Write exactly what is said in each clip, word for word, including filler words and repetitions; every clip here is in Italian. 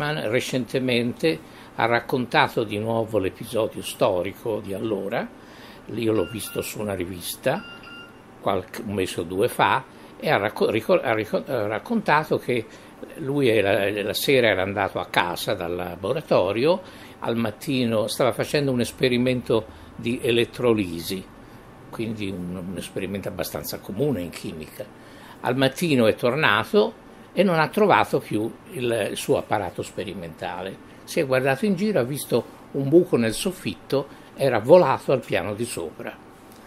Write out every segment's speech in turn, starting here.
Fleischmann recentemente ha raccontato di nuovo l'episodio storico di allora. Io l'ho visto su una rivista qualche, un mese o due fa, e ha, racco- ricor- ha, ricor- ha raccontato che lui era, la sera era andato a casa dal laboratorio, al mattino stava facendo un esperimento di elettrolisi, quindi un, un esperimento abbastanza comune in chimica. Al mattino è tornato e non ha trovato più il, il suo apparato sperimentale. Si è guardato in giro, ha visto un buco nel soffitto, era volato al piano di sopra.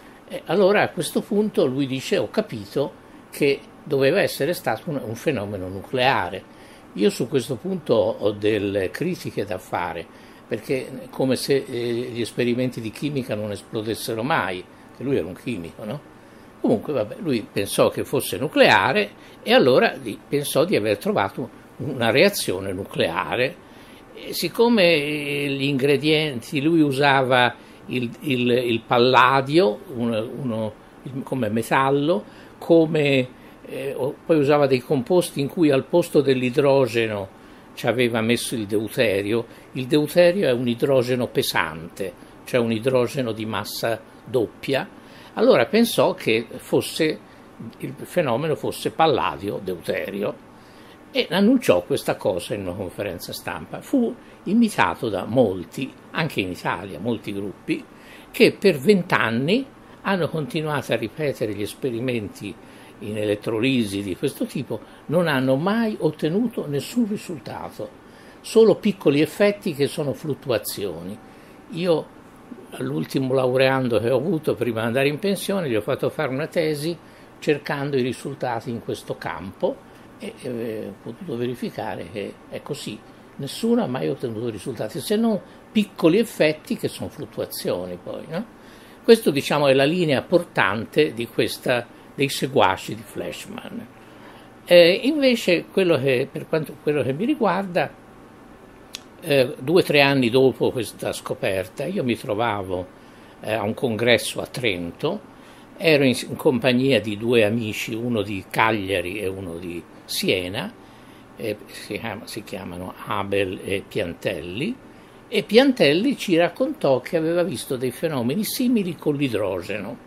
E allora a questo punto lui dice: ho capito che doveva essere stato un, un fenomeno nucleare. Io su questo punto ho delle critiche da fare, perché è come se eh, gli esperimenti di chimica non esplodessero mai, che lui era un chimico, no? Comunque, vabbè, lui pensò che fosse nucleare e allora pensò di aver trovato una reazione nucleare. E siccome gli ingredienti, lui usava il, il, il palladio uno, uno, il, come metallo, come, eh, poi usava dei composti in cui al posto dell'idrogeno ci aveva messo il deuterio. Il deuterio è un idrogeno pesante, cioè un idrogeno di massa doppia. Allora pensò che fosse, il fenomeno fosse palladio-deuterio e annunciò questa cosa in una conferenza stampa. Fu imitato da molti, anche in Italia, molti gruppi, che per vent'anni hanno continuato a ripetere gli esperimenti in elettrolisi di questo tipo, non hanno mai ottenuto nessun risultato, solo piccoli effetti che sono fluttuazioni. Io all'ultimo laureando che ho avuto prima di andare in pensione gli ho fatto fare una tesi cercando i risultati in questo campo e eh, ho potuto verificare che è così, nessuno ha mai ottenuto risultati se non piccoli effetti che sono fluttuazioni poi, no? Questo, diciamo, è la linea portante di questa, dei seguaci di Fleischmann. Eh, invece quello che, per quanto quello che mi riguarda, Eh, due o tre anni dopo questa scoperta, io mi trovavo eh, a un congresso a Trento, ero in, in compagnia di due amici, uno di Cagliari e uno di Siena, eh, si, chiama, si chiamano Abel e Piantelli, e Piantelli ci raccontò che aveva visto dei fenomeni simili con l'idrogeno.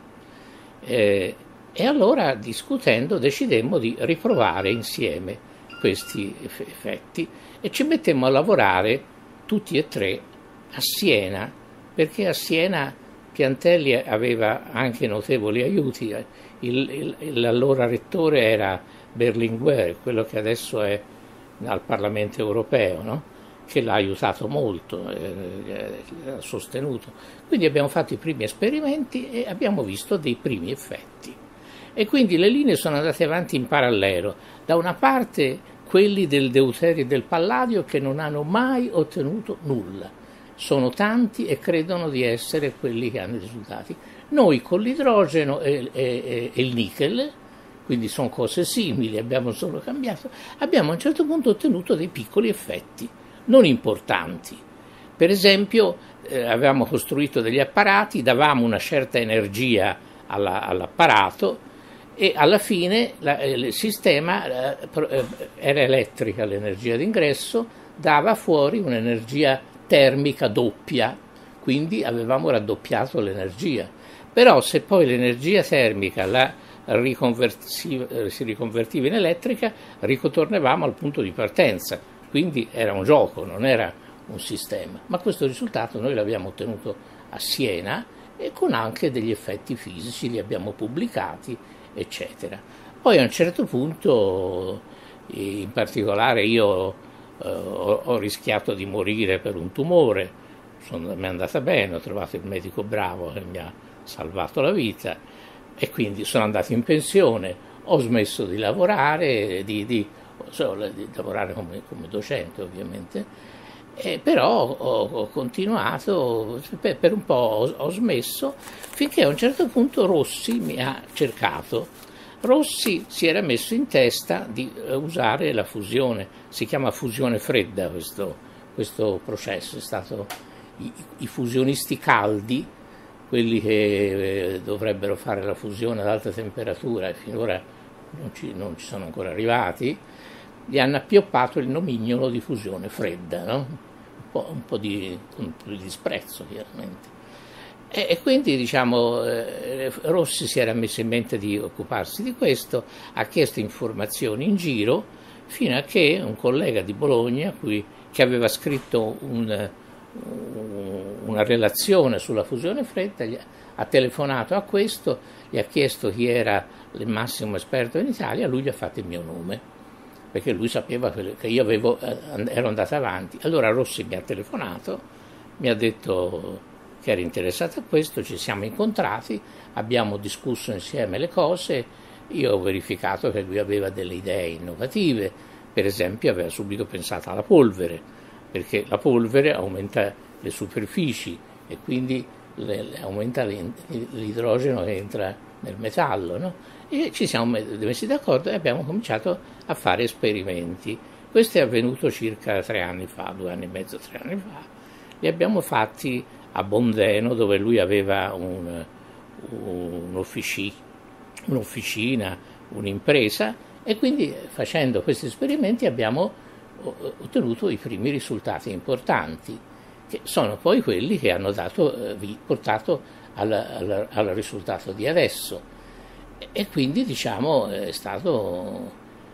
Eh, e allora, discutendo, decidemmo di riprovare insieme questi effetti e ci mettemmo a lavorare tutti e tre a Siena, perché a Siena Piantelli aveva anche notevoli aiuti. Il, il, l'allora rettore era Berlinguer, quello che adesso è al Parlamento europeo, no? Che l'ha aiutato molto, eh, l'ha sostenuto. Quindi abbiamo fatto i primi esperimenti e abbiamo visto dei primi effetti. E quindi le linee sono andate avanti in parallelo. Da una parte quelli del deuterio e del palladio che non hanno mai ottenuto nulla. Sono tanti e credono di essere quelli che hanno i risultati. Noi con l'idrogeno e, e, e il nickel, quindi sono cose simili, abbiamo solo cambiato, abbiamo a un certo punto ottenuto dei piccoli effetti, non importanti. Per esempio, eh, avevamo costruito degli apparati, davamo una certa energia alla, all'apparato, e alla fine la, il sistema eh, era elettrica l'energia d'ingresso, dava fuori un'energia termica doppia, quindi avevamo raddoppiato l'energia. Però se poi l'energia termica la riconvertiva, si riconvertiva in elettrica, ritornavamo al punto di partenza, quindi era un gioco, non era un sistema. Ma questo risultato noi l'abbiamo ottenuto a Siena e con anche degli effetti fisici, li abbiamo pubblicati, eccetera. Poi a un certo punto, in particolare io eh, ho, ho rischiato di morire per un tumore, sono, mi è andata bene, ho trovato il medico bravo che mi ha salvato la vita e quindi sono andato in pensione, ho smesso di lavorare, di, di, cioè, di lavorare come, come docente ovviamente, eh, però ho, ho continuato, per, per un po' ho, ho smesso, finché a un certo punto Rossi mi ha cercato. Rossi si era messo in testa di usare la fusione, si chiama fusione fredda questo, questo processo, è stato i, i fusionisti caldi, quelli che eh, dovrebbero fare la fusione ad alta temperatura e finora non ci, non ci sono ancora arrivati, gli hanno appioppato il nomignolo di fusione fredda, no? un, po', un po' di, un po' di disprezzo chiaramente. E, e quindi diciamo eh, Rossi si era messo in mente di occuparsi di questo, ha chiesto informazioni in giro, fino a che un collega di Bologna, cui, che aveva scritto un, una relazione sulla fusione fredda, gli ha telefonato a questo, gli ha chiesto chi era il massimo esperto in Italia, lui gli ha fatto il mio nome, perché lui sapeva che io avevo, ero andato avanti. Allora Rossi mi ha telefonato, mi ha detto che era interessato a questo, ci siamo incontrati, abbiamo discusso insieme le cose, io ho verificato che lui aveva delle idee innovative, per esempio aveva subito pensato alla polvere, perché la polvere aumenta le superfici e quindi le, le aumenta l'idrogeno che entra nel metallo, no? E ci siamo messi d'accordo e abbiamo cominciato a fare esperimenti. Questo è avvenuto circa tre anni fa, due anni e mezzo, tre anni fa. Li abbiamo fatti a Bondeno, dove lui aveva un, un'officina, un'officina, un'impresa, e quindi facendo questi esperimenti abbiamo ottenuto i primi risultati importanti, che sono poi quelli che hanno dato, portato al, al, al risultato di adesso. E quindi diciamo è stato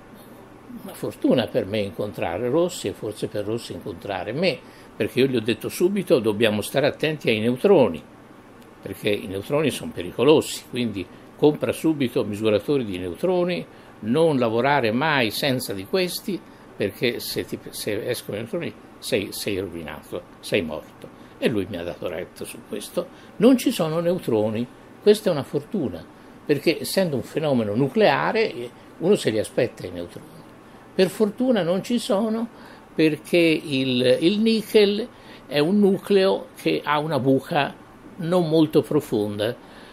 una fortuna per me incontrare Rossi e forse per Rossi incontrare me, perché io gli ho detto subito dobbiamo stare attenti ai neutroni, perché i neutroni sono pericolosi, quindi compra subito misuratori di neutroni, non lavorare mai senza di questi, perché se, ti, se escono i neutroni sei, sei rovinato, sei morto. E lui mi ha dato retta su questo. Non ci sono neutroni, questa è una fortuna, perché essendo un fenomeno nucleare uno se li aspetta i neutroni. Per fortuna non ci sono, perché il, il nickel è un nucleo che ha una buca non molto profonda.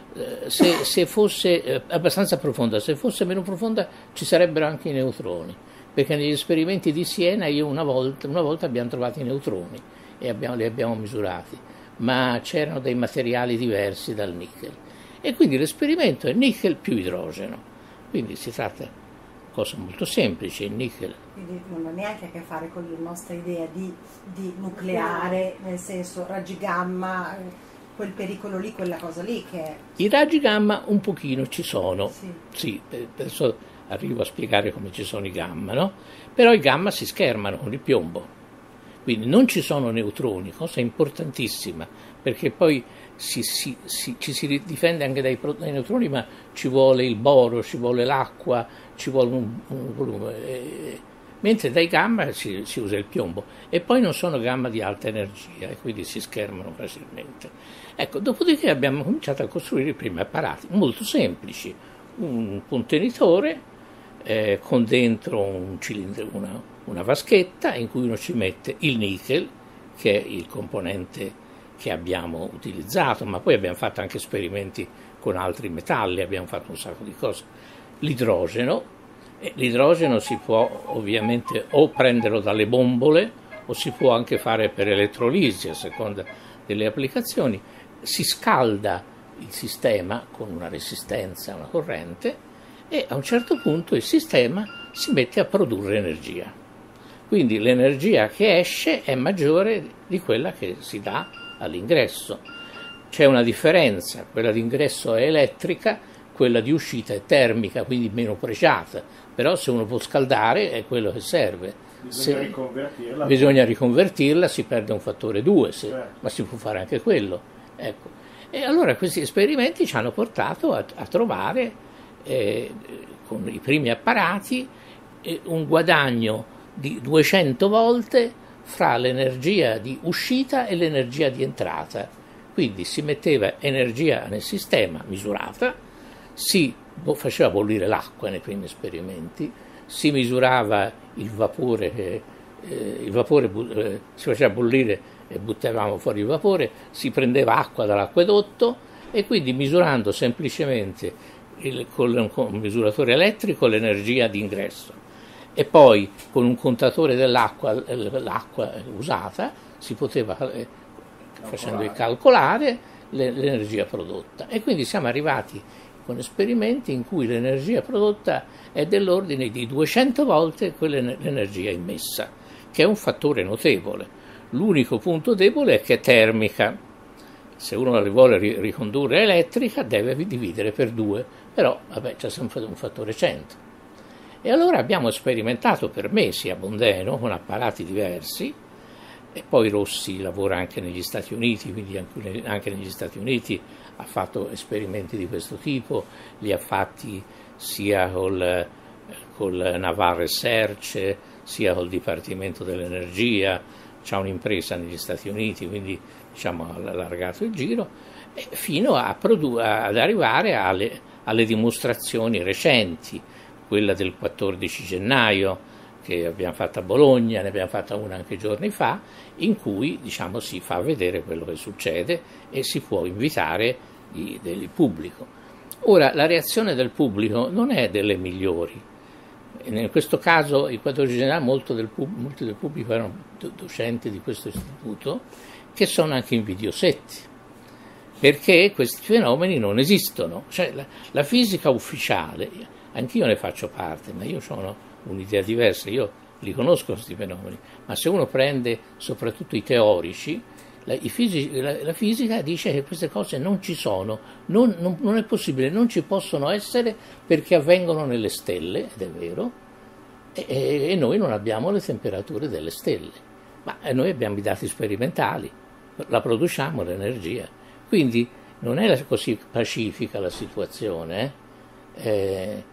Se, se fosse eh, abbastanza profonda, se fosse meno profonda ci sarebbero anche i neutroni, perché negli esperimenti di Siena io una volta, una volta abbiamo trovato i neutroni e abbiamo, li abbiamo misurati, ma c'erano dei materiali diversi dal nickel. E quindi l'esperimento è nickel più idrogeno, quindi si tratta di una cosa molto semplice, il nickel. Quindi non ha neanche a che fare con la nostra idea di, di nucleare, nel senso raggi gamma, quel pericolo lì, quella cosa lì che è... I raggi gamma un pochino ci sono, sì, sì, adesso arrivo a spiegare come ci sono i gamma, no? Però i gamma si schermano con il piombo, quindi non ci sono neutroni, cosa importantissima, perché poi si, si, si, ci si difende anche dai, dai neutroni, ma ci vuole il boro, ci vuole l'acqua, ci vuole un, un volume, eh, mentre dai gamma si, si usa il piombo, e poi non sono gamma di alta energia e quindi si schermano facilmente. Ecco, dopodiché abbiamo cominciato a costruire i primi apparati molto semplici, un contenitore eh, con dentro un cilindro, una, una vaschetta in cui uno ci mette il nickel, che è il componente che abbiamo utilizzato, ma poi abbiamo fatto anche esperimenti con altri metalli, abbiamo fatto un sacco di cose, l'idrogeno. L'idrogeno si può ovviamente o prenderlo dalle bombole o si può anche fare per elettrolisi a seconda delle applicazioni. Si scalda il sistema con una resistenza, una corrente, e a un certo punto il sistema si mette a produrre energia. Quindi l'energia che esce è maggiore di quella che si dà all'ingresso. C'è una differenza, quella d'ingresso è elettrica, quella di uscita è termica, quindi meno pregiata, però se uno può scaldare è quello che serve. Bisogna se riconvertirla. Bisogna riconvertirla, si perde un fattore due, se, certo. ma si può fare anche quello. Ecco. E allora questi esperimenti ci hanno portato a, a trovare, eh, con i primi apparati, eh, un guadagno di duecento volte fra l'energia di uscita e l'energia di entrata. Quindi si metteva energia nel sistema misurata, si faceva bollire l'acqua nei primi esperimenti, si misurava il vapore, eh, il vapore eh, si faceva bollire e buttavamo fuori il vapore, si prendeva acqua dall'acquedotto, e quindi misurando semplicemente il, con un misuratore elettrico l'energia di ingresso e poi con un contatore dell'acqua, l'acqua usata, si poteva, eh, facendo il calcolare, l'energia prodotta. E quindi siamo arrivati con esperimenti in cui l'energia prodotta è dell'ordine di duecento volte quell'energia immessa, che è un fattore notevole. L'unico punto debole è che è termica. Se uno la vuole ricondurre elettrica deve dividere per due, però vabbè, c'è sempre un fattore cento. E allora abbiamo sperimentato per mesi a Bondeno con apparati diversi, e poi Rossi lavora anche negli Stati Uniti, quindi anche negli Stati Uniti ha fatto esperimenti di questo tipo, li ha fatti sia col, col Naval Research, sia col Dipartimento dell'Energia, c'è un'impresa negli Stati Uniti, quindi diciamo ha allargato il giro, fino a produ- ad arrivare alle, alle dimostrazioni recenti, quella del quattordici gennaio, che abbiamo fatto a Bologna, ne abbiamo fatta una anche giorni fa, in cui diciamo, si fa vedere quello che succede e si può invitare il, il pubblico. Ora, la reazione del pubblico non è delle migliori. In questo caso, il quattordici gennaio, molto del, pub, molti del pubblico erano docenti di questo istituto, che sono anche invidiosetti, perché questi fenomeni non esistono. Cioè, la, la fisica ufficiale, anch'io ne faccio parte, ma io sono un'idea diversa, io li conosco questi fenomeni, ma se uno prende soprattutto i teorici, la, i fisici, la, la fisica dice che queste cose non ci sono, non, non, non è possibile, non ci possono essere perché avvengono nelle stelle, ed è vero, e, e noi non abbiamo le temperature delle stelle, ma noi abbiamo i dati sperimentali, la produciamo l'energia, quindi non è così pacifica la situazione, eh? Eh,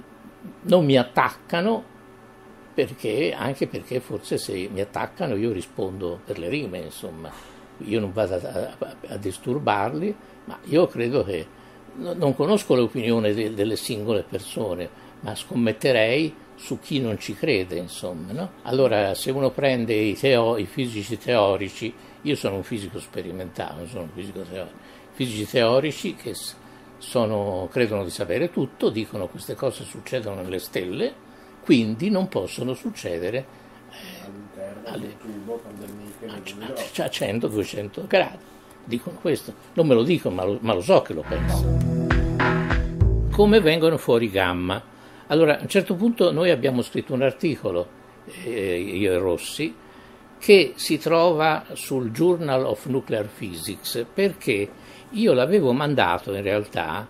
non mi attaccano, perché, anche perché forse se mi attaccano io rispondo per le rime, insomma, io non vado a, a, a disturbarli, ma io credo che, no, non conosco l'opinione de, delle singole persone, ma scommetterei su chi non ci crede, insomma, no? Allora, se uno prende i, teo, i fisici teorici, io sono un fisico sperimentale, non sono un fisico teorico, fisici teorici che sono, credono di sapere tutto, dicono queste cose succedono nelle stelle, quindi non possono succedere eh, all'interno alle, del tubo a, a cento duecento gradi. Dicono questo, non me lo dicono, ma lo, ma lo so che lo pensano. Come vengono fuori i gamma? Allora, a un certo punto noi abbiamo scritto un articolo, eh, io e Rossi, che si trova sul Journal of Nuclear Physics, perché io l'avevo mandato in realtà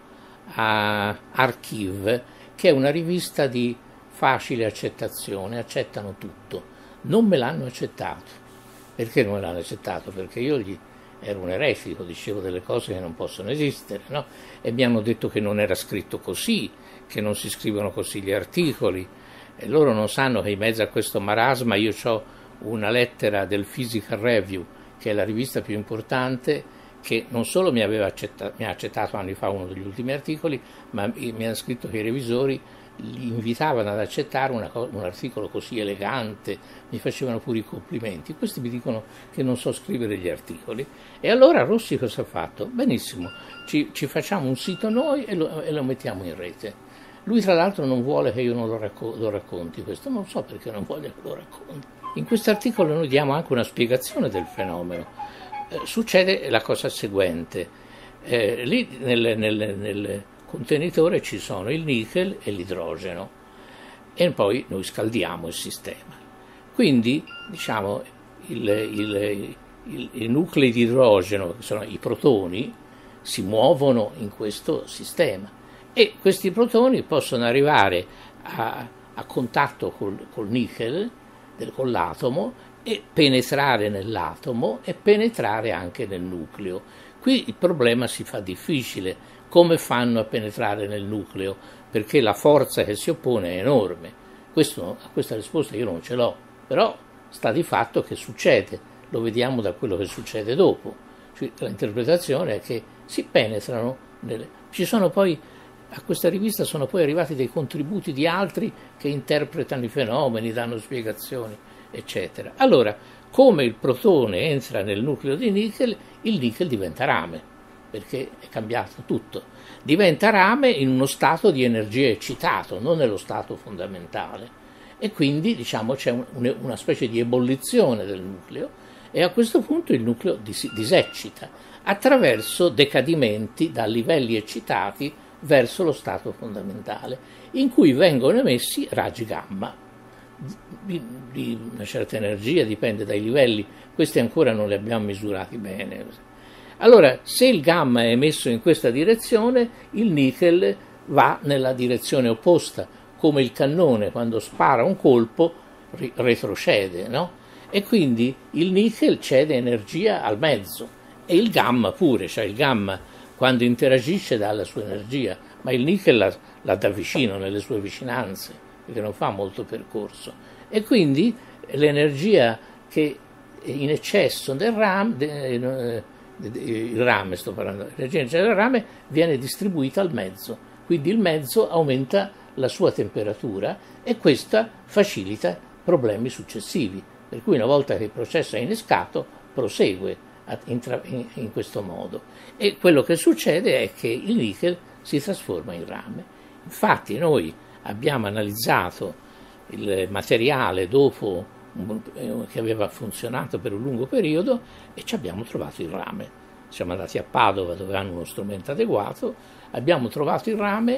a Archive, che è una rivista di facile accettazione, accettano tutto. Non me l'hanno accettato. Perché non me l'hanno accettato? Perché io gli ero un eretico, dicevo delle cose che non possono esistere, no? E mi hanno detto che non era scritto così, che non si scrivono così gli articoli, e loro non sanno che in mezzo a questo marasma io ho una lettera del Physical Review, che è la rivista più importante, che non solo mi, aveva accettato, mi ha accettato anni fa uno degli ultimi articoli, ma mi ha scritto che i revisori li invitavano ad accettare una, un articolo così elegante, mi facevano pure i complimenti. Questi mi dicono che non so scrivere gli articoli. E allora Rossi cosa ha fatto? Benissimo, ci, ci facciamo un sito noi e lo, e lo mettiamo in rete. Lui tra l'altro non vuole che io non lo, racco- lo racconti questo, non so perché non voglia che lo racconti. In questo articolo noi diamo anche una spiegazione del fenomeno. Eh, succede la cosa seguente, eh, lì nel, nel, nel contenitore ci sono il nickel e l'idrogeno e poi noi scaldiamo il sistema. Quindi diciamo il, il, il, i nuclei di idrogeno, che sono i protoni, si muovono in questo sistema e questi protoni possono arrivare a, a contatto col, col nickel, del, con l'atomo, e penetrare nell'atomo e penetrare anche nel nucleo. Qui il problema si fa difficile. Come fanno a penetrare nel nucleo? Perché la forza che si oppone è enorme. Questo, a questa risposta io non ce l'ho, però sta di fatto che succede, lo vediamo da quello che succede dopo. Cioè, l'interpretazione è che si penetrano nelle... Ci sono poi, a questa rivista sono poi arrivati dei contributi di altri che interpretano i fenomeni, danno spiegazioni, eccetera. Allora, come il protone entra nel nucleo di nickel, il nickel diventa rame, perché è cambiato tutto. Diventa rame in uno stato di energia eccitato, non nello stato fondamentale. E quindi, diciamo, c'è un, una specie di ebollizione del nucleo e a questo punto il nucleo dis- diseccita attraverso decadimenti da livelli eccitati verso lo stato fondamentale, in cui vengono emessi raggi gamma di, di una certa energia, dipende dai livelli, questi ancora non li abbiamo misurati bene. Allora, se il gamma è emesso in questa direzione, il nickel va nella direzione opposta, come il cannone quando spara un colpo ri- retrocede, no? E quindi il nickel cede energia al mezzo, e il gamma pure, cioè il gamma quando interagisce dà la sua energia, ma il nickel la, la dà vicino, nelle sue vicinanze, perché non fa molto percorso. E quindi l'energia che in eccesso del rame, de, de, de, il rame sto parlando, l'energia in eccesso del rame viene distribuita al mezzo, quindi il mezzo aumenta la sua temperatura e questa facilita problemi successivi, per cui una volta che il processo è innescato prosegue in, in, in questo modo, e quello che succede è che il nickel si trasforma in rame. Infatti noi abbiamo analizzato il materiale dopo che aveva funzionato per un lungo periodo e ci abbiamo trovato il rame. Siamo andati a Padova dove hanno uno strumento adeguato, abbiamo trovato il rame,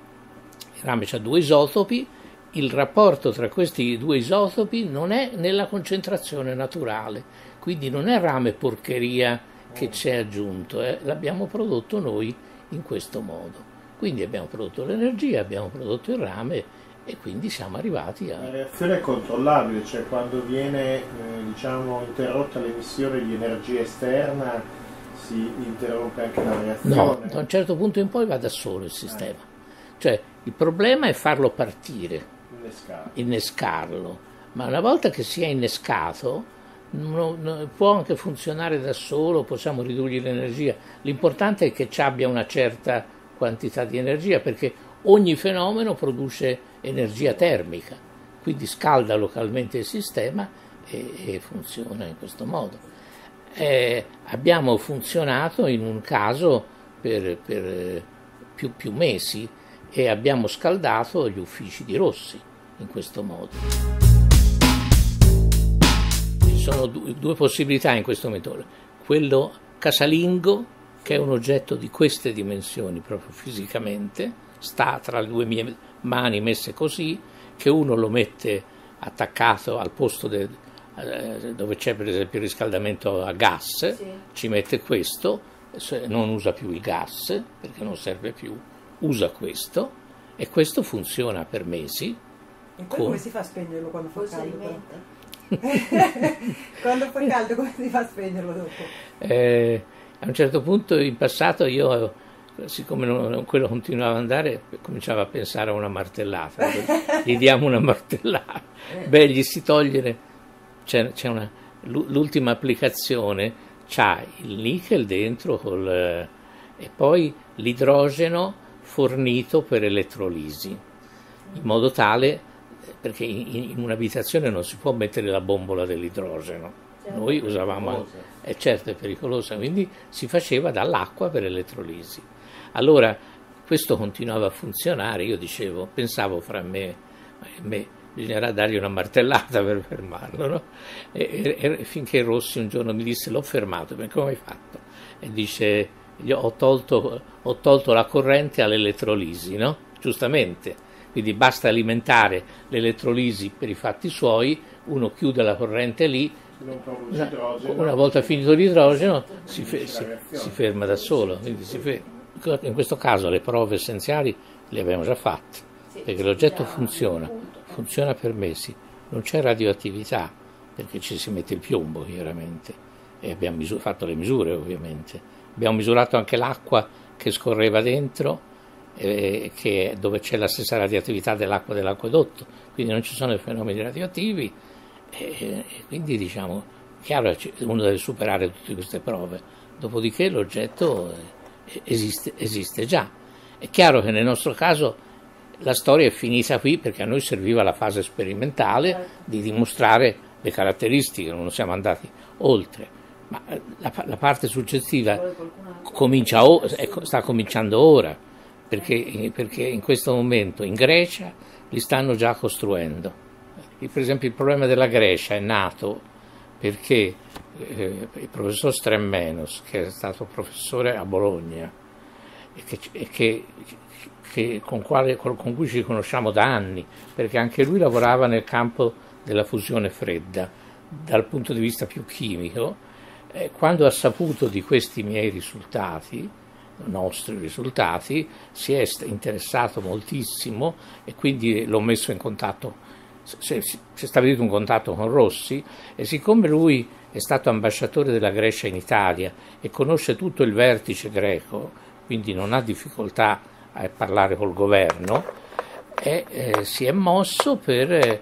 il rame ha due isotopi, il rapporto tra questi due isotopi non è nella concentrazione naturale, quindi non è rame porcheria che ci è aggiunto, eh, l'abbiamo prodotto noi in questo modo. Quindi abbiamo prodotto l'energia, abbiamo prodotto il rame e quindi siamo arrivati a... La reazione è controllabile, cioè quando viene eh, diciamo, interrotta l'emissione di energia esterna si interrompe anche la reazione? No, da un certo punto in poi va da solo il sistema. Eh. Cioè il problema è farlo partire, Innescarlo. innescarlo, ma una volta che sia innescato non, non, può anche funzionare da solo, possiamo ridurre l'energia. L'importante è che ci abbia una certa quantità di energia, perché ogni fenomeno produce energia termica, quindi scalda localmente il sistema e, e funziona in questo modo. Eh, abbiamo funzionato in un caso per, per più, più mesi e abbiamo scaldato gli uffici di Rossi in questo modo. Ci sono due, due possibilità in questo metodo: quello casalingo, che è un oggetto di queste dimensioni proprio fisicamente, sta tra le due mie mani messe così, che uno lo mette attaccato al posto de, eh, dove c'è per esempio il riscaldamento a gas, sì. Ci mette questo, non usa più il gas perché non serve più, usa questo e questo funziona per mesi. E poi con... come si fa a spegnerlo quando fa Cosa caldo? Quando fa caldo come si fa a spegnerlo dopo? Eh, a un certo punto in passato io, siccome non, quello continuava ad andare, cominciavo a pensare a una martellata. Gli diamo una martellata, beh, gli si toglie, c'è, c'è una, l'ultima applicazione c'ha il nickel dentro col, e poi l'idrogeno fornito per elettrolisi, in modo tale, perché in, in un'abitazione non si può mettere la bombola dell'idrogeno, noi usavamo, è certo è pericolosa, quindi si faceva dall'acqua per elettrolisi. Allora questo continuava a funzionare, io dicevo, pensavo fra me, me bisognerà dargli una martellata per fermarlo, no? E, e, e finché Rossi un giorno mi disse: l'ho fermato, ma come hai fatto? E dice: io ho tolto, ho tolto la corrente all'elettrolisi, no? Giustamente, quindi basta alimentare l'elettrolisi per i fatti suoi, uno chiude la corrente lì, una, una volta finito l'idrogeno si, fe, si, si ferma da solo, quindi si ferma. In questo caso le prove essenziali le abbiamo già fatte, perché l'oggetto funziona, funziona per mesi, non c'è radioattività, perché ci si mette il piombo chiaramente, e abbiamo misur- fatto le misure ovviamente, abbiamo misurato anche l'acqua che scorreva dentro, eh, che, dove c'è la stessa radioattività dell'acqua dell'acquedotto, quindi non ci sono i fenomeni radioattivi, e, e quindi diciamo, chiaro, uno deve superare tutte queste prove, dopodiché l'oggetto Esiste, esiste già. È chiaro che nel nostro caso la storia è finita qui, perché a noi serviva la fase sperimentale di dimostrare le caratteristiche, non siamo andati oltre, ma la, la parte successiva comincia o, sta cominciando ora, perché, perché in questo momento in Grecia li stanno già costruendo. Per esempio il problema della Grecia è nato perché eh, il professor Stremmenos, che è stato professore a Bologna, e, che, e che, che con, quale, con cui ci conosciamo da anni, perché anche lui lavorava nel campo della fusione fredda, dal punto di vista più chimico. Eh, quando ha saputo di questi miei risultati, nostri risultati, si è interessato moltissimo e quindi l'ho messo in contatto, si è stabilito un contatto con Rossi, e siccome lui è stato ambasciatore della Grecia in Italia e conosce tutto il vertice greco, quindi non ha difficoltà a parlare col governo, e eh, si è mosso per eh,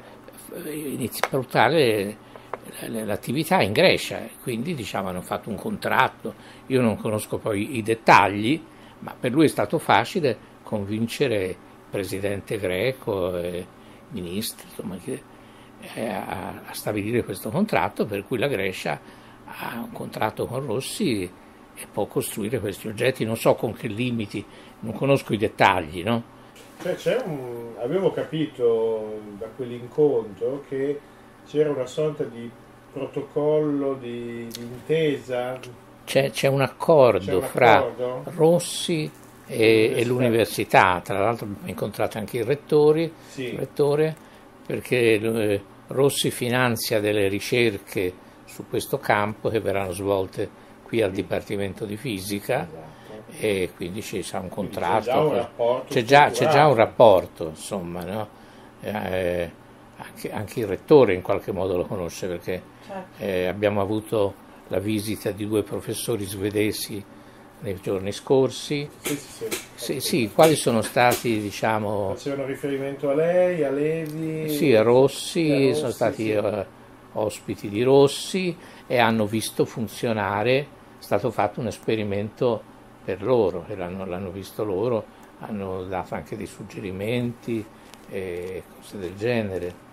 portare l'attività in Grecia, quindi diciamo hanno fatto un contratto. Io non conosco poi i dettagli, ma per lui è stato facile convincere il presidente greco e i ministri, insomma, che, eh, a, a stabilire questo contratto, per cui la Grecia ha un contratto con Rossi e può costruire questi oggetti. Non so con che limiti, non conosco i dettagli, no? Cioè, c'è un, avevo capito da quell'incontro che c'era una sorta di protocollo di, di intesa. C'è, c'è un accordo c'è un fra accordo? Rossi e, e l'università, tra l'altro ho incontrato anche il, rettori, sì. il rettore, perché eh, Rossi finanzia delle ricerche su questo campo che verranno svolte qui al Dipartimento di Fisica, esatto. E quindi c'è un contratto, c'è già un rapporto, c'è già, c'è già un rapporto, insomma, no? Eh, Anche, anche il rettore in qualche modo lo conosce, perché certo. eh, abbiamo avuto la visita di due professori svedesi nei giorni scorsi. Sì, sì, sì. Sì, sì, quali sono stati, diciamo... Facevano riferimento a lei, a Levi... Sì, a Rossi, a Rossi sono stati sì. uh, ospiti di Rossi e hanno visto funzionare, è stato fatto un esperimento per loro, e l'hanno, l'hanno visto loro, hanno dato anche dei suggerimenti e cose del genere.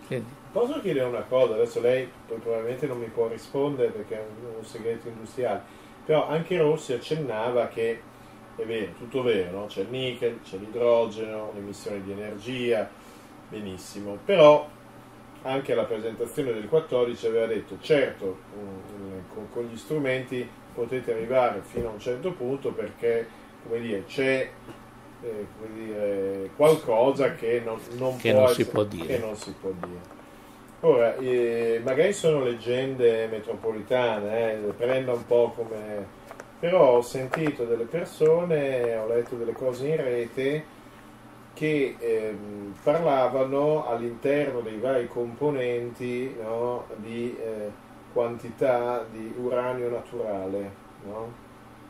Posso chiedere una cosa? Adesso lei poi probabilmente non mi può rispondere perché è un, un segreto industriale, però anche Rossi accennava che è vero, tutto vero, no? C'è il nickel, c'è l'idrogeno, l'emissione di energia, benissimo, però anche alla presentazione del quattordici aveva detto certo um, con, con gli strumenti potete arrivare fino a un certo punto perché, come dire, c'è Eh, come dire, qualcosa che non, non, che può non essere, si può dire. Che non si può dire. Ora, eh, magari sono leggende metropolitane, eh, prendo un po' come... però ho sentito delle persone, ho letto delle cose in rete che eh, parlavano all'interno dei vari componenti, no, di eh, quantità di uranio naturale, no?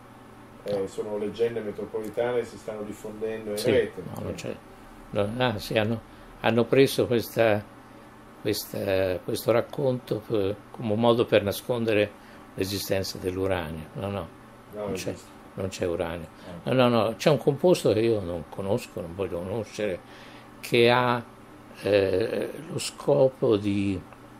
Eh, sono leggende metropolitane che si stanno diffondendo in sì, rete. No, non c'è. No, anzi, hanno, hanno preso questa, questa, questo racconto per, come un modo per nascondere l'esistenza dell'uranio. No, no, no non, c'è, non c'è uranio. No. No, no, no, c'è un composto che io non conosco, non voglio conoscere, che ha eh, lo scopo di...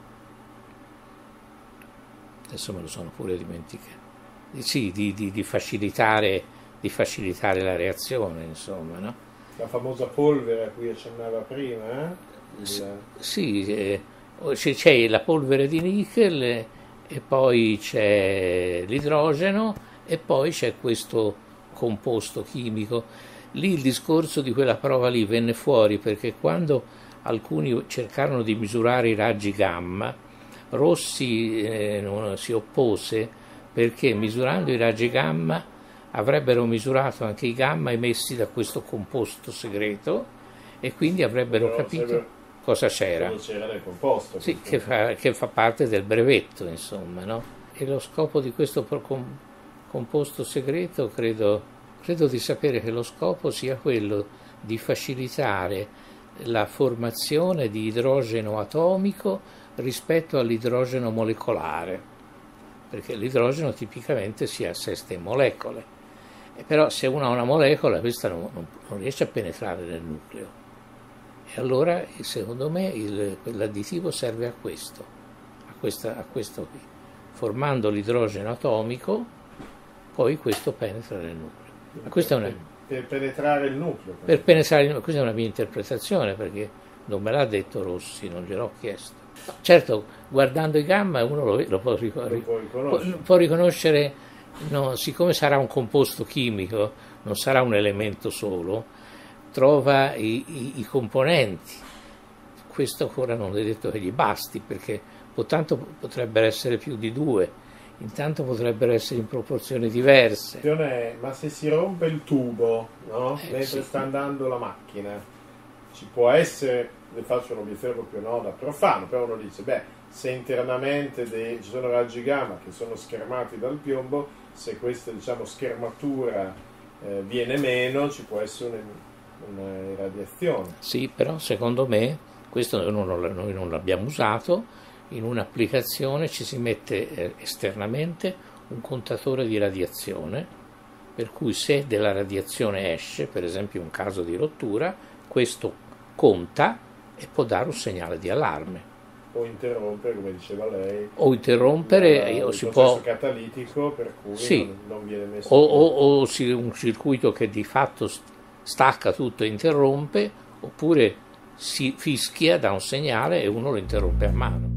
adesso me lo sono pure dimenticato. Sì, di, di, di, facilitare, di facilitare la reazione, insomma, no? La famosa polvere a cui accennava prima, eh? Il... Sì, eh, c'è la polvere di nickel e poi c'è l'idrogeno e poi c'è questo composto chimico. Lì il discorso di quella prova lì venne fuori perché quando alcuni cercarono di misurare i raggi gamma, Rossi eh, non, si oppose, perché misurando i raggi gamma avrebbero misurato anche i gamma emessi da questo composto segreto e quindi avrebbero Però capito se cosa c'era. Cosa c'era nel composto. Sì, che fa, che fa parte del brevetto, insomma, no? E lo scopo di questo com- composto segreto, credo, credo di sapere che lo scopo sia quello di facilitare la formazione di idrogeno atomico rispetto all'idrogeno molecolare, perché l'idrogeno tipicamente si assesta in molecole, e però se uno ha una molecola questa non, non, non riesce a penetrare nel nucleo, e allora secondo me il, quell'additivo serve a questo, a, questa, a questo qui, formando l'idrogeno atomico, poi questo penetra nel nucleo. Ma questa è una, per penetrare il nucleo? Per penetrare il nucleo, questa è una mia interpretazione, perché non me l'ha detto Rossi, non gliel'ho chiesto. Certo, guardando i gamma uno lo, lo, può, ricor- lo può riconoscere, può, può riconoscere no, siccome sarà un composto chimico, non sarà un elemento solo, trova i, i, i componenti. Questo ancora non è detto che gli basti, perché tanto potrebbero essere più di due, intanto potrebbero essere in proporzioni diverse. Ma se si rompe il tubo, no? eh, mentre sì. sta andando la macchina, ci può essere, le faccio un'obiezione proprio no, da profano, però uno dice, beh, se internamente dei, ci sono raggi gamma che sono schermati dal piombo, se questa diciamo, schermatura eh, viene meno, ci può essere una irradiazione. Sì, però secondo me, questo noi non, noi non l'abbiamo usato, in un'applicazione ci si mette eh, esternamente un contatore di radiazione, per cui se della radiazione esce, per esempio in un caso di rottura, questo conta e può dare un segnale di allarme. O interrompere, come diceva lei, o interrompere la, o il si processo può catalitico per cui sì, non, non viene messo o, o, o si, un circuito che di fatto stacca tutto e interrompe, oppure si fischia, dà un segnale e uno lo interrompe a mano.